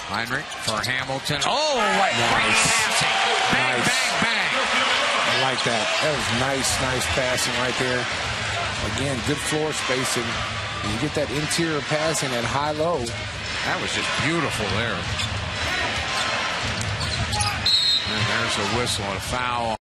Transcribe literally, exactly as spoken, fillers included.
Heinrich for Hamilton. Oh, what great passing. Bang, Nice. bang, bang. I like that. That was nice, nice passing right there. Again, good floor spacing. You get that interior passing at high-low. That was just beautiful there. And there's a whistle and a foul.